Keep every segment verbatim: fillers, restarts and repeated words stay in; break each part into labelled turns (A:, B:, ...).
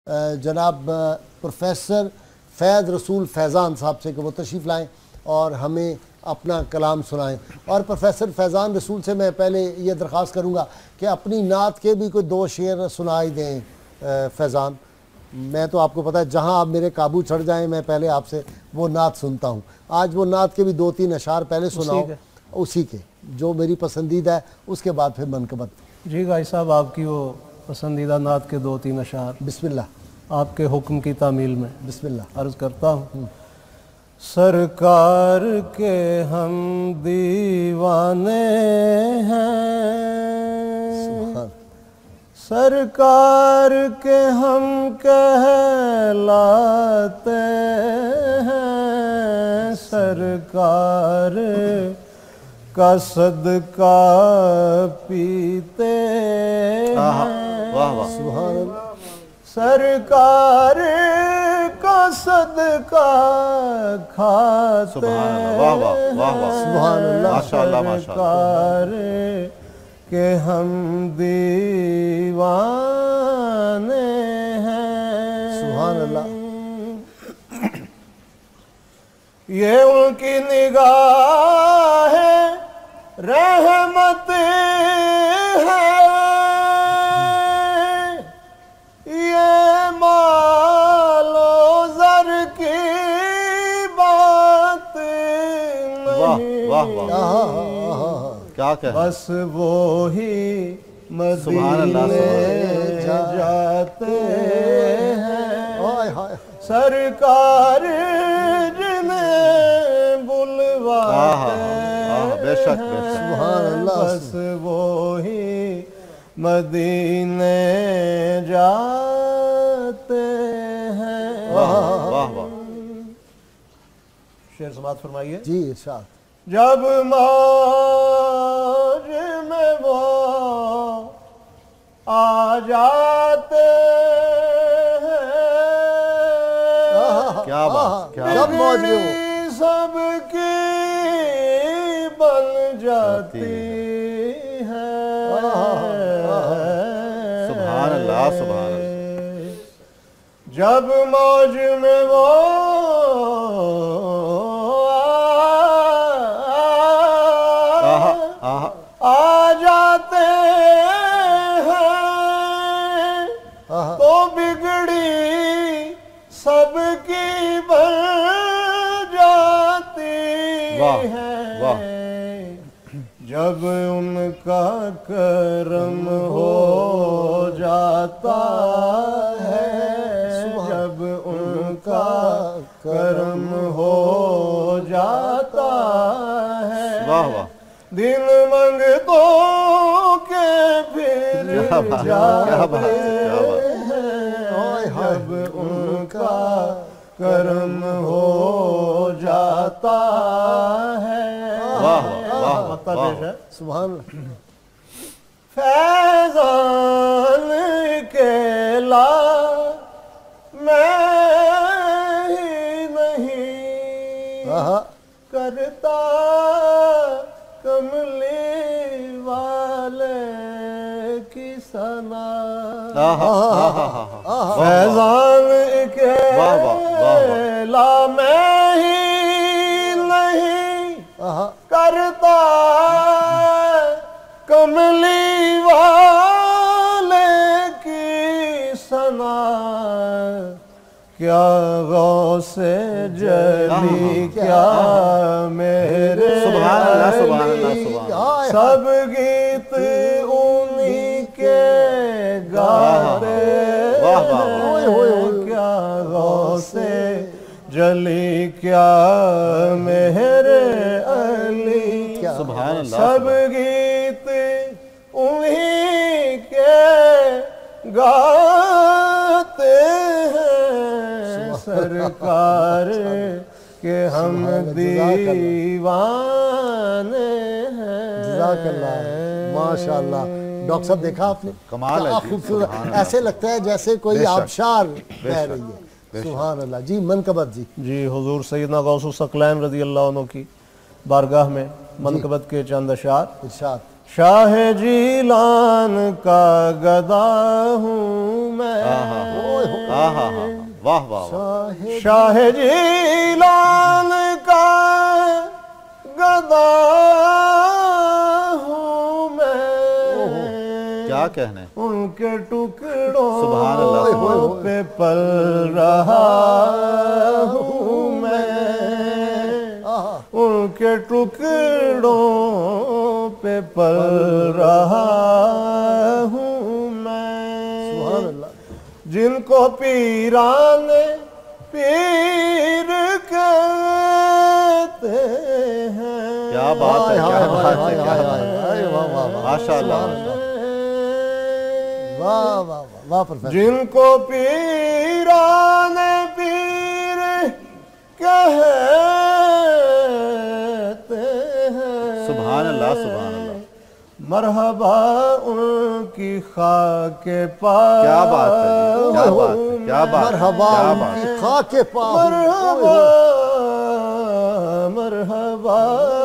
A: जनाब प्रोफेसर फैज़ रसूल फैज़ान साहब से कि वो तशरीफ़ लाएँ और हमें अपना कलाम सुनाएं। और प्रोफेसर फैज़ान रसूल से मैं पहले ये दरख्वास्त करूँगा कि अपनी नात के भी कोई दो शेर सुनाई दें। फैज़ान, मैं तो आपको पता है जहाँ आप मेरे काबू चढ़ जाएं मैं पहले आपसे वो नात सुनता हूँ। आज वो नात के भी दो तीन अशार पहले सुनाओ, उसी के जो मेरी पसंदीदा है, उसके बाद फिर मनकबत।
B: जी गाई साहब, आपकी वो पसंदीदा नात के दो तीन अशार
A: बिस्मिल्लाह।
B: आपके हुक्म की तामील में
A: बिस्मिल्लाह
B: अर्ज़ करता हूँ। सरकार के हम दीवाने हैं, सरकार के हम कहलाते हैं, सरकार का सदका पीते हैं।
C: वाह वाह,
A: सुभान अल्लाह।
B: सरकार का सदका खाते हैं।
C: वाह वाह वाह वाह,
A: सुभान अल्लाह।
C: माशाअल्लाह माशाअल्लाह।
B: सरकार के हम दीवाने हैं।
A: सुभान अल्लाह।
B: ये उनकी निगाह है रहमत है, ये मालो जर की बात नहीं।
C: वाह वाह, क्या कह,
B: बस वो ही
C: सुभान अल्लाह,
B: मदीने जाते हैं।
A: हाय हाय।
B: सरकार जिन्हें बुलवाते हैं,
C: बेशक बेशक,
A: सुभान अल्लाह।
B: बस वो ही मदीने जाते हैं।
C: वाह वाह वाह।
B: शेर समात फरमाइए।
A: जी इरशाद।
B: जब मौज में वो आ जाते हैं,
C: क्या बात, क्या
A: जब मौज में वो
B: सबकी बन जाती है।
C: सुभान अल्लाह सुभान अल्लाह।
B: जब मौज में वो आ जाते हैं तो बिगड़ी सबकी बन जाती है। जब उनका करम हो जाता है, जब उनका करम हो जाता है,
C: वाह वाह,
B: दिन मंगतों के फिर जाते हैं। जब उनका करम हो जाता है।
C: वाह वाह वाह,
A: सुभान।
B: फैज़ान के ला मैं ही नहीं करता कमली वाले की सना। फैज़ान के ला मैं ही नहीं करता कमली वाले की सना। क्या गौसे जली क्या मेरे
C: सुभान अल्लाह सुभान अल्लाह सुभान अल्लाह।
B: सब गीत उन्हीं के गाते।
C: वाह वाह,
B: क्या गौसे जली क्या मेरे अली।
C: सुभान अल्लाह।
B: सब गीत उन्हीं के गाते हैं। सरकार के हम दीवाने हैं।
A: जज़ाकल्लाह, माशाअल्लाह। डॉक्टर साहब देखा आपने,
C: कमाल है,
A: खूबसूरत। ऐसे लगता है जैसे कोई आबशार बह रही है। सुभान अल्लाह। जी मनकबत जी।
B: जी हुजूर सैयदना गौसुस सकलैन रज़ी अल्लाह अन्हु की बारगाह में मनकबत के चंद अशार।
A: इरशाद।
B: शाह जीलान का गदा हूँ मैं,
C: आहा, वाह वाह वाह,
B: शाह जीलान का गदा हूँ मैं,
C: क्या कहने,
B: उनके टुकड़ों
C: सुभान अल्लाह,
B: पे पल रहा हूँ मैं, उनके टुकड़ों पे पल रहा हूँ मैं, जिनको पीराने पीर कहते हैं।
C: क्या बात है, क्या बात है, क्या बात है, माशाअल्लाह,
A: वाह वाह वाह प्रोफेसर।
B: जिनको पीराने पीर कहते हैं,
C: सुभान अल्लाह, सुभान अल्लाह,
B: मरहबा उनकी खाके पास,
C: क्या बात है, क्या बात है, क्या बात,
A: मरहबा
C: क्या
A: उनकी
C: बात,
A: खाके पास,
B: मरहबा मरहबा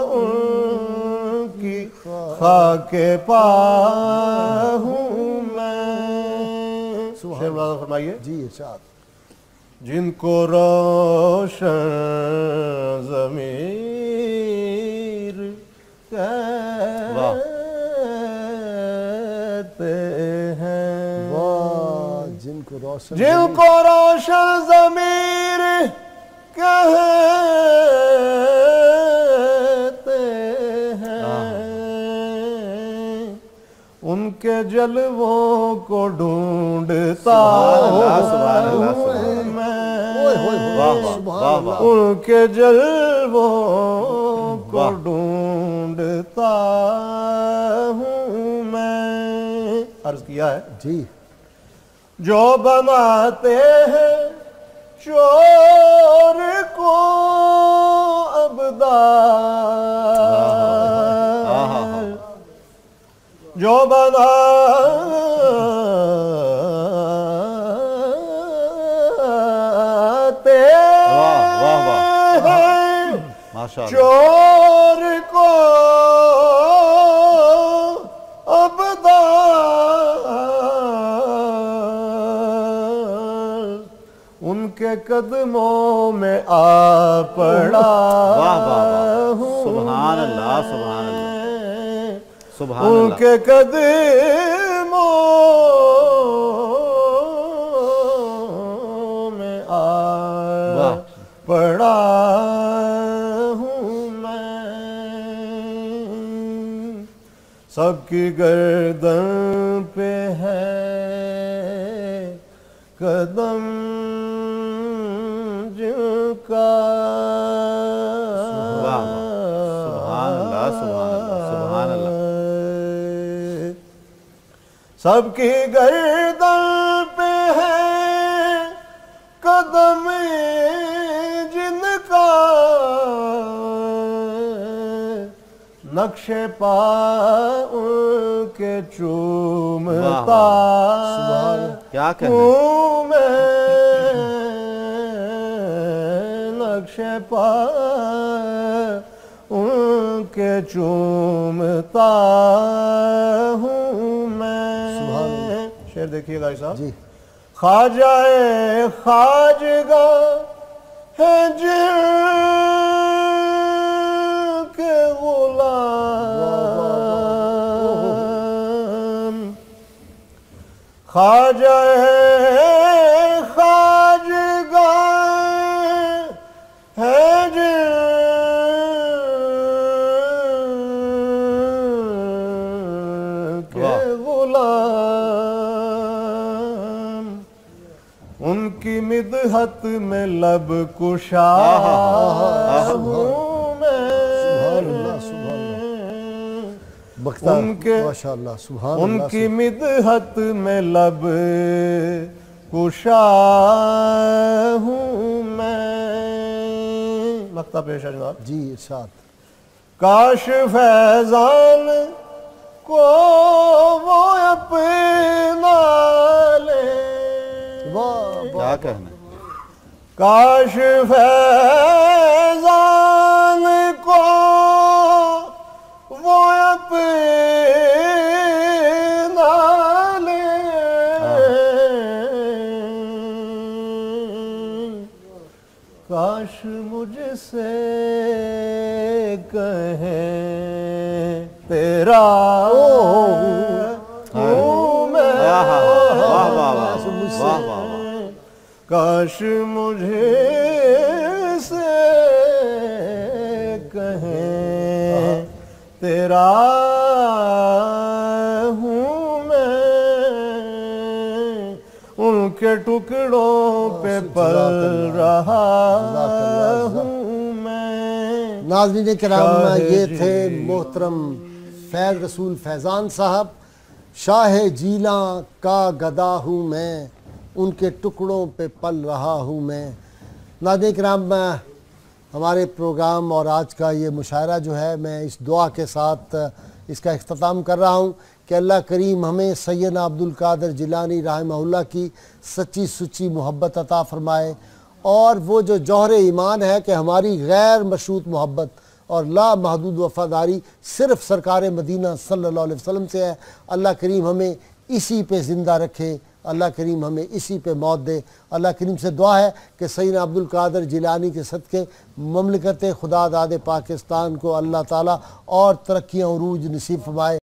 B: उनकी खाके पास हूँ मैं। शेर फरमाइए
A: जी इरशाद।
B: जिनको रोशन ज़मीर
C: वाह,
B: कहते हैं,
A: वाह, जिनको रोशन
B: जिनको रोशन ज़मीर कहते हैं, उनके जलवों को ढूंढता हूँ मैं,
C: वाह वाह,
B: उनके जलवों को ढूंढता हूँ मैं। अर्ज किया है
A: जी,
B: जो बनाते हैं चोर को अबदार, जो बनाते हैं चोर को अबदार, उनके कदमों में आ पड़ा।
C: वाह वाह, सुभान अल्लाह, सुभान अल्लाह, सुभान अल्लाह,
B: उनके कदमों में आ पड़ा हूँ मैं, सबकी गर्दन पे है कदम जिनका,
C: सुभान अल्लाह, सुभान अल्लाह, सुभान अल्लाह,
B: सबकी गर्दन पे है कदम जिनका, नक्शे पा उनके चूमता
C: क्या
B: हूँ मैं, नक्शे पा उनके चूमता हूँ मैं। शेर देखिएगा भाई साहब जी। ख्वाजाए ख्वाजगा है जिनके गुलाम, ख्वाजाए ख्वाजगा है जिनके गुलाम, उनकी मिदहत में लब कुशा हूँ मैं, उनके
A: माशाअल्लाह, सुभान अल्लाह,
B: उनकी मिदहत में लब कुशा हूँ मैं। मक्ता पेश है जनाब
A: जी इरशाद।
B: काश फैजान को वो अपना ले,
C: क्या कहने,
B: काश फैजान को वो अपना काश मुझसे कहे तेरा हूँ मैं,
C: वाह वाह वाह वाह वाह,
B: काश मुझे से कहे तेरा हूँ मैं, उनके टुकड़ों पे पल रहा हूँ मैं।
A: नाज़रीन किराम, ये थे मोहतरम फैज़ रसूल फैज़ान साहब। शाह जीला का गदा हूँ मैं, उनके टुकड़ों पे पल रहा हूँ मैं। नाज़रीन किराम, हमारे प्रोग्राम और आज का ये मुशायरा जो है, मैं इस दुआ के साथ इसका इख्तिताम कर रहा हूँ कि अल्लाह करीम हमें सैयदना अब्दुल कादिर जिलानी रहमहुल्लाह की सच्ची सुच्ची मोहब्बत अता फ़रमाए, और वो जो जौहर ईमान है कि हमारी गैर मशरूत मोहब्बत और ला महदूद वफ़ादारी सिर्फ़ सरकार मदीना सल्लल्लाहु अलैहि वसल्लम से है। अल्लाह करीम हमें इसी पे ज़िंदा रखे, अल्लाह करीम हमें इसी पे मौत दे। अल्लाह करीम से दुआ है कि सैयदना अब्दुल कादिर जिलानी के सदक़े ममलिकत खुदा दाद पाकिस्तान को अल्लाह ताला और तरक्की अरूज नसीब फरमाए।